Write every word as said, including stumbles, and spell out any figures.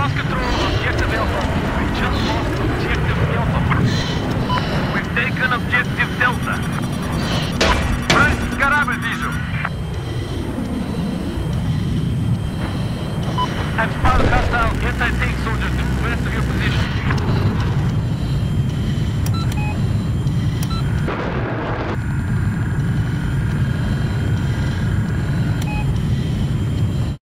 lost control of objective Alpha. We just lost objective Alpha. We've taken objective Delta. Right, корабль вижу. Have spotted hostile anti-tank soldiers to the west of your position.